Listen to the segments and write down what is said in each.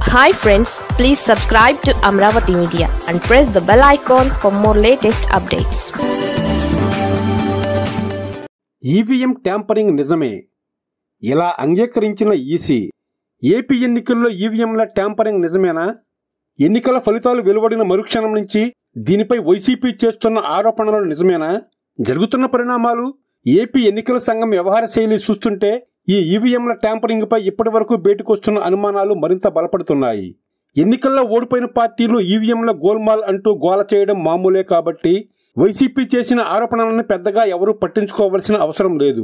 Hi friends, please subscribe to Amravati Media and press the bell icon for more latest updates. EVM tampering నిజమే, ఇలా అంగీకరించిన EC. AP ఎన్నికల్లో ఈవీఎంల tampering నిజమేనా? ఎన్నికల ఫలితాలు వెలువడిన మరుక్షణం నుంచి దీనిపై వైసీపీ చేస్తున్న ఆరోపణలు నిజమేనా? జరుగుతున్న పరిణామాలు, ఏపీ ఎన్నికల సంఘం వ్యవహార శైలి చూస్తుంటే ఈ ఈవీఎంల ట్యాంపరింగ్ పై ఇప్పటి వరకు బయటకొస్తున్న అనుమానాలు మరింత బలపడుతున్నాయి. ఎన్నికల్లో ఓడిపోయిన పార్టీలు ఈవీఎంల గోల్మాల్ అంటూ గోల చేయడం మామూలే కాబట్టి వైసీపీ చేసిన ఆరోపణలను పెద్దగా ఎవరూ పట్టించుకోవాల్సిన అవసరం లేదు.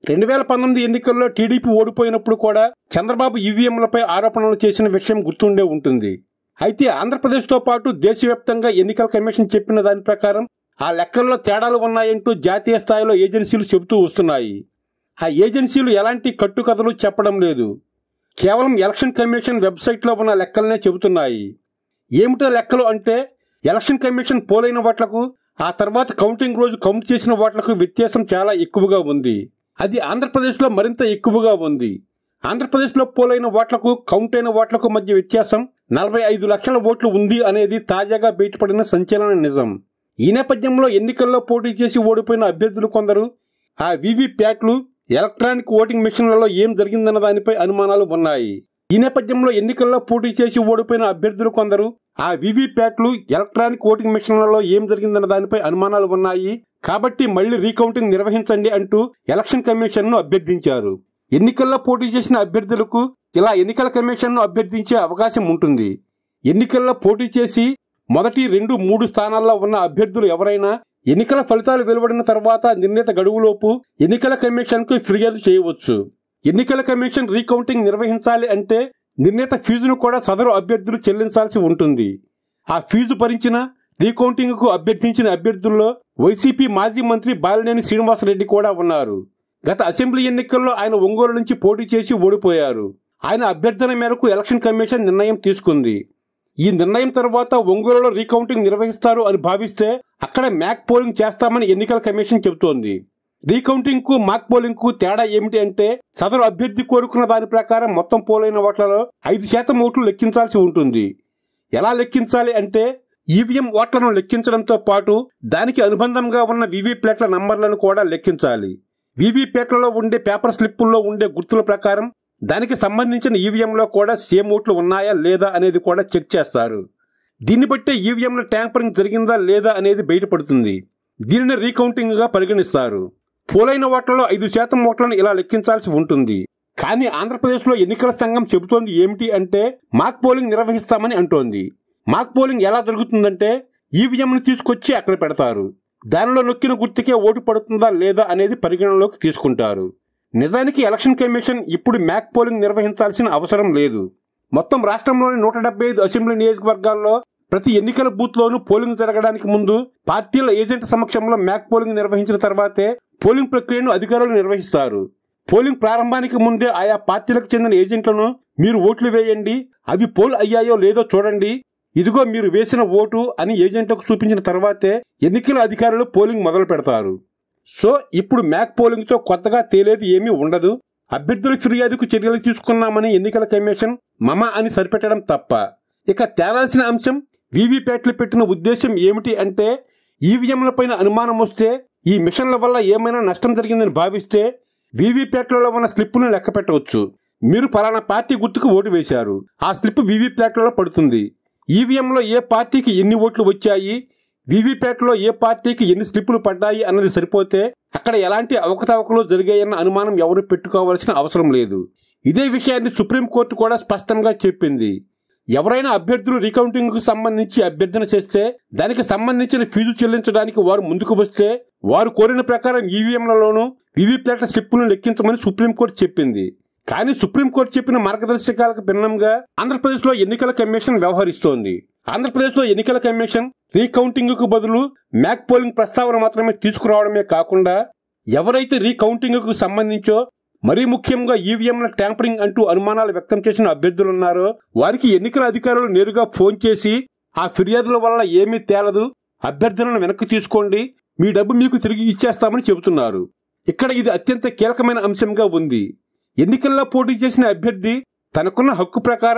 2019 ఎన్నికల్లో టీడీపీ ఓడిపోయినప్పుడు కూడా చంద్రబాబు ఈవీఎంలపై ఆరోపణలు చేసిన విషయం గుర్తుండే ఉంటుంది. అయితే ఆంధ్రప్రదేశ్తో పాటు దేశవ్యాప్తంగా ఎన్నికల కమిషన్ చెప్పిన దాని ప్రకారం ఆ లెక్కల్లో తేడాలు ఉన్నాయంటూ జాతీయ స్థాయిలో ఏజెన్సీలు చెబుతూ వస్తున్నాయి. ఆ ఏజెన్సీలు ఎలాంటి కట్టుకథలు చెప్పడం లేదు, కేవలం ఎలక్షన్ కమిషన్ వెబ్సైట్లో ఉన్న లెక్కలనే చెబుతున్నాయి. ఏమిటో లెక్కలు అంటే, ఎలక్షన్ కమిషన్ పోలైన ఓట్లకు ఆ తర్వాత కౌంటింగ్ రోజు కౌంట్ చేసిన ఓట్లకు వ్యత్యాసం చాలా ఎక్కువగా ఉంది. అది ఆంధ్రప్రదేశ్లో మరింత ఎక్కువగా ఉంది. ఆంధ్రప్రదేశ్లో పోలైన ఓట్లకు కౌంట్ అయిన ఓట్లకు మధ్య వ్యత్యాసం 45 లక్షల ఓట్లు ఉంది అనేది తాజాగా బయటపడిన సంచలన నిజం. ఈ నేపథ్యంలో ఎన్నికల్లో పోటీ చేసి ఓడిపోయిన అభ్యర్థులు కొందరు ఆ వీవీప్యాట్లు, ఎలక్ట్రానిక్ ఓటింగ్ మెషిన్లలో ఏం జరిగిందన్న దానిపై అనుమానాలు ఉన్నాయి. ఈ నేపథ్యంలో ఎన్నికల్లో పోటీ చేసి ఓడిపోయిన అభ్యర్థులు కొందరు ఆ వీవీప్యాట్లు, ఎలక్ట్రానిక్ ఓటింగ్ మెషిన్లలో ఏం జరిగిందన్న దానిపై అనుమానాలు ఉన్నాయి కాబట్టి మళ్లీ రీకౌంటింగ్ నిర్వహించండి అంటూ ఎలక్షన్ కమిషన్ ను అభ్యర్థించారు. ఎన్నికల్లో పోటీ చేసిన అభ్యర్థులకు ఇలా ఎన్నికల కమిషన్ ను అభ్యర్థించే అవకాశం ఉంటుంది. ఎన్నికల్లో పోటీ చేసి మొదటి 2, 3 స్థానాల్లో ఉన్న అభ్యర్థులు ఎవరైనా ఎన్నికల ఫలితాలు వెలువడిన తర్వాత నిర్ణీత గడువులోపు ఎన్నికల కమిషన్ కు ఫిర్యాదు చేయవచ్చు. ఎన్నికల కమిషన్ రీకౌంటింగ్ నిర్వహించాలి అంటే నిర్ణీత ఫీజును కూడా సదరు అభ్యర్థులు చెల్లించాల్సి ఉంటుంది. ఆ ఫీజు భరించిన రీకౌంటింగ్ కు అభ్యర్థించిన అభ్యర్థుల్లో వైసీపీ మాజీ మంత్రి బాలినేని శ్రీనివాసరెడ్డి కూడా ఉన్నారు. గత అసెంబ్లీ ఎన్నికల్లో ఆయన ఒంగోలు నుంచి పోటీ చేసి ఓడిపోయారు. ఆయన అభ్యర్థన మేరకు ఎలక్షన్ కమిషన్ నిర్ణయం తీసుకుంది. ఈ నిర్ణయం తర్వాత ఒంగోలులో రీకౌంటింగ్ నిర్వహిస్తారు అని భావిస్తే అక్కడ మ్యాక్ పోలింగ్ చేస్తామని ఎన్నికల కమిషన్ చెబుతోంది. రీకౌంటింగ్ కు మాక్ పోలింగ్ కు తేడా ఏమిటి అంటే, సదరు అభ్యర్థి కోరుకున్న దాని ప్రకారం మొత్తం పోలైన ఓట్లలో 5% ఓట్లు లెక్కించాల్సి ఉంటుంది. ఎలా లెక్కించాలి అంటే, ఈవీఎం ఓట్లను లెక్కించడంతో పాటు దానికి అనుబంధంగా ఉన్న వీవీప్యాట్ల నంబర్లను కూడా లెక్కించాలి. వీవీప్యాట్లలో ఉండే పేపర్ స్లిప్పుల్లో ఉండే గుర్తుల ప్రకారం దానికి సంబంధించిన ఈవీఎంలో కూడా సేమ్ ఓట్లు ఉన్నాయా లేదా అనేది కూడా చెక్ చేస్తారు. దీన్ని బట్టే ఈవీఎంల ట్యాంపరింగ్ జరిగిందా లేదా అనేది బయటపడుతుంది. దీనిని రీకౌంటింగ్ గా పరిగణిస్తారు. పోలైన ఓట్లలో 5% ఓట్లను ఇలా లెక్కించాల్సి ఉంటుంది. కానీ ఆంధ్రప్రదేశ్లో ఎన్నికల సంఘం చెబుతోంది ఏమిటి అంటే, మాక్ పోలింగ్ నిర్వహిస్తామని అంటోంది. మాక్ పోలింగ్ ఎలా జరుగుతుందంటే, ఈవీఎంను తీసుకొచ్చి అక్కడ పెడతారు. దానిలో నొక్కిన గుర్తుకే ఓటు పడుతుందా లేదా అనేది పరిగణనలోకి తీసుకుంటారు. నిజానికి ఎలక్షన్ కమిషన్ ఇప్పుడు మ్యాక్ పోలింగ్ నిర్వహించాల్సిన అవసరం లేదు. మొత్తం రాష్ట్రంలోని 175 అసెంబ్లీ నియోజకవర్గాల్లో ప్రతి ఎన్నికల బూత్ లోనూ పోలింగ్ జరగడానికి ముందు పార్టీల ఏజెంట్ సమక్షంలో మ్యాక్ పోలింగ్ నిర్వహించిన తర్వాతే పోలింగ్ ప్రక్రియను అధికారులు నిర్వహిస్తారు. పోలింగ్ ప్రారంభానికి ముందే ఆయా పార్టీలకు చెందిన ఏజెంట్లను మీరు ఓట్లు వేయండి, అవి పోల్ అయ్యాయో లేదో చూడండి, ఇదిగో మీరు వేసిన ఓటు అని ఏజెంట్లకు చూపించిన తర్వాతే ఎన్నికల అధికారులు పోలింగ్ మొదలు పెడతారు. సో ఇప్పుడు మ్యాక్ పోలింగ్ తో కొత్తగా తేలేది ఏమీ ఉండదు. అభ్యర్థుల ఫిర్యాదుకు చర్యలు తీసుకున్నామని ఎన్నికల కమిషన్ మమ అని సరిపెట్టడం తప్ప. ఇక తేలాల్సిన అంశం, వీవీప్యాట్లు పెట్టిన ఉద్దేశం ఏమిటి అంటే, ఈవీఎంలపైన అనుమానం వస్తే, ఈ మిషన్ల వల్ల ఏమైనా నష్టం జరిగిందని భావిస్తే వీవీప్యాట్లలో ఉన్న స్లిప్పును లెక్క పెట్టవచ్చు. మీరు ఫలానా పార్టీ గుర్తుకు ఓటు వేశారు, ఆ స్లిప్ వీవీప్యాట్లలో పడుతుంది. ఈవీఎంలో ఏ పార్టీకి ఎన్ని ఓట్లు వచ్చాయి, వీవీప్యాట్లో ఏ పార్టీకి ఎన్ని స్లిప్పులు పడ్డాయి అన్నది సరిపోతే అక్కడ ఎలాంటి అవకతవకలు జరిగాయన్న అనుమానం ఎవరు పెట్టుకోవాల్సిన అవసరం లేదు. ఇదే విషయాన్ని సుప్రీంకోర్టు కూడా స్పష్టంగా చెప్పింది. ఎవరైనా అభ్యర్థులు రీకౌంటింగ్ కు సంబంధించి అభ్యర్థన చేస్తే దానికి సంబంధించిన ఫీజు చెల్లించడానికి వారు ముందుకు వస్తే వారు కోరిన ప్రకారం ఈవీఎంలలోనూ వీవీప్యాట్ల స్లిప్పులను లెక్కించమని సుప్రీంకోర్టు చెప్పింది. కానీ సుప్రీంకోర్టు చెప్పిన మార్గదర్శకాలకు భిన్నంగా ఆంధ్రప్రదేశ్లో ఎన్నికల కమిషన్ వ్యవహరిస్తోంది. ఆంధ్రప్రదేశ్లో ఎన్నికల కమిషన్ రీకౌంటింగ్ కు బదులు మ్యాక్ పోలింగ్ ప్రస్తావన మాత్రమే తీసుకురావడమే కాకుండా, ఎవరైతే రీకౌంటింగ్ కు సంబంధించో మరీ ముఖ్యంగా ఈవీఎంల ట్యాంపరింగ్ అంటూ అనుమానాలు వ్యక్తం చేసిన అభ్యర్థులున్నారో వారికి ఎన్నికల అధికారులు నేరుగా ఫోన్ చేసి ఆ ఫిర్యాదుల వల్ల ఏమీ తేలదు, అభ్యర్థులను వెనక్కి తీసుకోండి, మీ డబ్బు మీకు తిరిగి ఇచ్చేస్తామని చెబుతున్నారు. ఇక్కడ ఇది అత్యంత కీలకమైన అంశంగా ఉంది. ఎన్నికల్లో పోటీ చేసిన అభ్యర్థి తనకున్న హక్కు ప్రకారం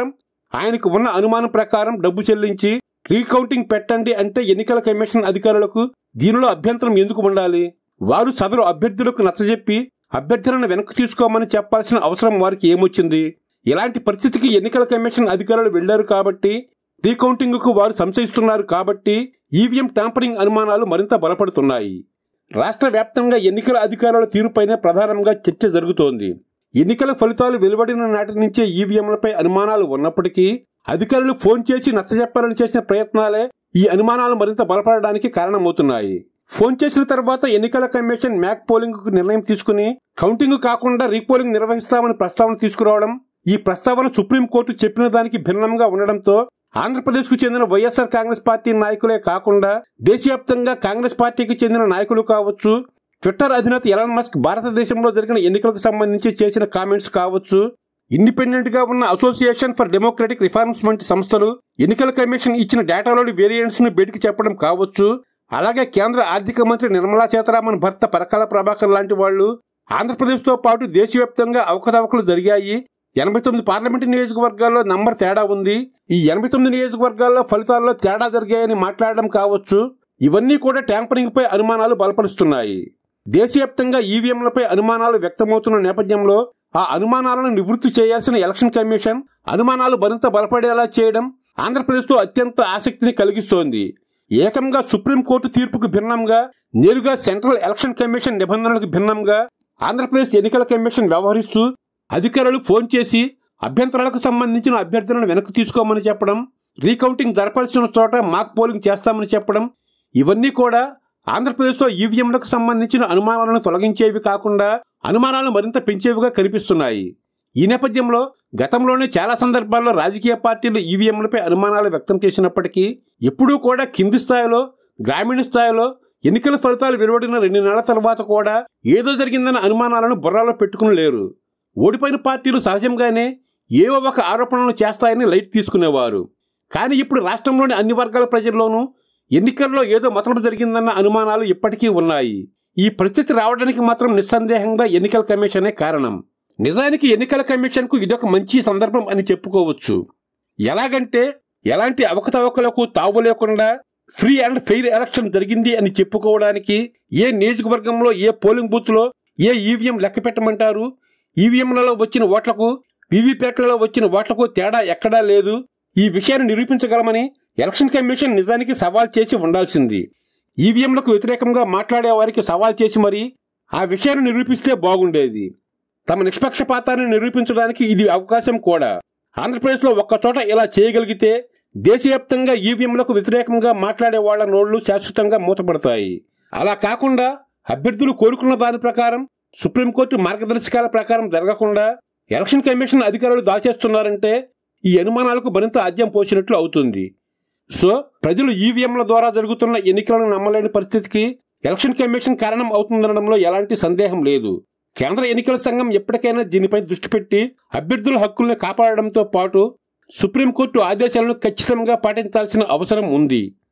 ఆయనకు ఉన్న అనుమానం ప్రకారం డబ్బు చెల్లించి రీకౌంటింగ్ పెట్టండి అంటే ఎన్నికల కమిషన్ అధికారులకు దీనిలో అభ్యంతరం ఎందుకు ఉండాలి? వారు సదరు అభ్యర్థులకు నచ్చజెప్పి అభ్యర్థులను వెనక్కి తీసుకోమని చెప్పాల్సిన అవసరం వారికి ఏమొచ్చింది? ఇలాంటి పరిస్థితికి ఎన్నికల కమిషన్ అధికారులు వెళ్లారు కాబట్టి, రీకౌంటింగ్ కు వారు సంశయిస్తున్నారు కాబట్టి ఈవీఎం ట్యాంపరింగ్ అనుమానాలు మరింత బలపడుతున్నాయి. రాష్ట్ర వ్యాప్తంగా ఎన్నికల అధికారుల తీరుపైనే ప్రధానంగా చర్చ జరుగుతోంది. ఎన్నికల ఫలితాలు వెలువడిన నాటి నుంచే ఈవీఎంలపై అనుమానాలు ఉన్నప్పటికీ అధికారులు ఫోన్ చేసి నచ్చజెప్పాలని చేసిన ప్రయత్నాలే ఈ అనుమానాలు మరింత బలపడడానికి కారణమవుతున్నాయి. ఫోన్ చేసిన తర్వాత ఎన్నికల కమిషన్ మ్యాక్ పోలింగ్ కు నిర్ణయం తీసుకుని కౌంటింగ్ కాకుండా రీపోలింగ్ నిర్వహిస్తామని ప్రస్తావన తీసుకురావడం, ఈ ప్రస్తావన సుప్రీంకోర్టు చెప్పిన దానికి భిన్నంగా ఉండడంతో ఆంధ్రప్రదేశ్ కు చెందిన వైఎస్ఆర్ కాంగ్రెస్ పార్టీ నాయకులే కాకుండా దేశవ్యాప్తంగా కాంగ్రెస్ పార్టీకి చెందిన నాయకులు కావచ్చు, ట్విట్టర్ అధినేత ఎలాన్ మస్క్ భారతదేశంలో జరిగిన ఎన్నికలకు సంబంధించి చేసిన కామెంట్స్ కావచ్చు, ఇండిపెండెంట్ గా ఉన్న అసోసియేషన్ ఫర్ డెమోక్రటిక్ రిఫార్మ్స్ వంటి సంస్థలు ఎన్నికల కమిషన్ ఇచ్చిన డేటాలోని వేరియంట్స్ ను బయటికి చెప్పడం కావచ్చు, అలాగే కేంద్ర ఆర్థిక మంత్రి నిర్మలా సీతారామన్ భర్త పరకాల ప్రభాకర్ లాంటి వాళ్లు ఆంధ్రప్రదేశ్ తో పాటు దేశవ్యాప్తంగా అవకతవకలు జరిగాయి, 89 పార్లమెంటు నియోజకవర్గాల్లో నంబర్ తేడా ఉంది, ఈ 89 నియోజకవర్గాల్లో ఫలితాల్లో తేడా జరిగాయని మాట్లాడడం కావచ్చు, ఇవన్నీ కూడా ట్యాంపరింగ్ పై అనుమానాలు బలపరుస్తున్నాయి. దేశవ్యాప్తంగా ఈవీఎంలపై అనుమానాలు వ్యక్తమవుతున్న నేపథ్యంలో ఆ అనుమానాలను నివృత్తి చేయాల్సిన ఎలక్షన్ కమిషన్ అనుమానాలు మరింత బలపడేలా చేయడం ఆంధ్రప్రదేశ్లో అత్యంత ఆసక్తిని కలిగిస్తోంది. ఏకంగా సుప్రీంకోర్టు తీర్పుకు భిన్నంగా, నేరుగా సెంట్రల్ ఎలక్షన్ కమిషన్ నిబంధనలకు భిన్నంగా ఆంధ్రప్రదేశ్ ఎన్నికల కమిషన్ వ్యవహరిస్తూ అధికారులు ఫోన్ చేసి అభ్యంతరాలకు సంబంధించిన అభ్యర్థులను వెనక్కి తీసుకోమని చెప్పడం, రీకౌంటింగ్ జరపాల్సిన చోట మాక్ పోలింగ్ చేస్తామని చెప్పడం, ఇవన్నీ కూడా ఆంధ్రప్రదేశ్లో ఈవీఎంలకు సంబంధించిన అనుమానాలను తొలగించేవి కాకుండా అనుమానాలు మరింత పెంచేవిగా కనిపిస్తున్నాయి. ఈ నేపథ్యంలో గతంలోనే చాలా సందర్భాల్లో రాజకీయ పార్టీలు ఈవీఎంలపై అనుమానాలు వ్యక్తం చేసినప్పటికీ ఎప్పుడూ కూడా కింది స్థాయిలో, గ్రామీణ స్థాయిలో ఎన్నికల ఫలితాలు వెలువడిన 2 నెలల తర్వాత కూడా ఏదో జరిగిందన్న అనుమానాలను బుర్రలో పెట్టుకుని లేరు. ఓడిపోయిన పార్టీలు సహజంగానే ఏవో ఒక ఆరోపణలు చేస్తాయని లైట్ తీసుకునేవారు. కానీ ఇప్పుడు రాష్ట్రంలోని అన్ని వర్గాల ప్రజల్లోనూ ఎన్నికల్లో ఏదో మతలబు జరిగిందన్న అనుమానాలు ఇప్పటికీ ఉన్నాయి. ఈ పరిస్థితి రావడానికి మాత్రం నిస్సందేహంగా ఎన్నికల కమిషనే కారణం. నిజానికి ఎన్నికల కమిషన్ కు ఇదొక మంచి సందర్భం అని చెప్పుకోవచ్చు. ఎలాగంటే ఎలాంటి అవకతవకలకు తావు లేకుండా ఫ్రీ అండ్ ఫెయిర్ ఎలక్షన్ జరిగింది అని చెప్పుకోవడానికి ఏ నియోజకవర్గంలో, ఏ పోలింగ్ బూత్ లో ఏ ఈవీఎం లెక్క పెట్టమంటారు, ఈవీఎంలలో వచ్చిన ఓట్లకు వీవీప్యాట్లలో వచ్చిన ఓట్లకు తేడా ఎక్కడా లేదు, ఈ విషయాన్ని నిరూపించగలమని ఎలక్షన్ కమిషన్ నిజానికి సవాల్ చేసి ఉండాల్సింది. ఈవీఎంలకు వ్యతిరేకంగా మాట్లాడే వారికి సవాల్ చేసి మరీ ఆ విషయాన్ని నిరూపిస్తే బాగుండేది. తమ నిష్పక్షపాతాన్ని నిరూపించడానికి ఇది అవకాశం కూడా. ఆంధ్రప్రదేశ్లో ఒక్కచోట ఇలా చేయగలిగితే దేశవ్యాప్తంగా ఈవీఎంలకు వ్యతిరేకంగా మాట్లాడే వాళ్ల నోళ్లు శాశ్వతంగా మూతపడతాయి. అలా కాకుండా అభ్యర్థులు కోరుకున్న దాని ప్రకారం, సుప్రీంకోర్టు మార్గదర్శకాల ప్రకారం జరగకుండా ఎలక్షన్ కమిషన్ అధికారులు దాచేస్తున్నారంటే ఈ అనుమానాలకు మరింత ఆద్యం పోసినట్లు అవుతుంది. సో ప్రజలు ఈవీఎంల ద్వారా జరుగుతున్న ఎన్నికలను నమ్మలేని పరిస్థితికి ఎలక్షన్ కమిషన్ కారణం అవుతుందనడంలో ఎలాంటి సందేహం లేదు. కేంద్ర ఎన్నికల సంఘం ఎప్పటికైనా దీనిపై దృష్టి పెట్టి అభ్యర్థుల హక్కుల్ని కాపాడడంతో పాటు సుప్రీంకోర్టు ఆదేశాలను ఖచ్చితంగా పాటించాల్సిన అవసరం ఉంది.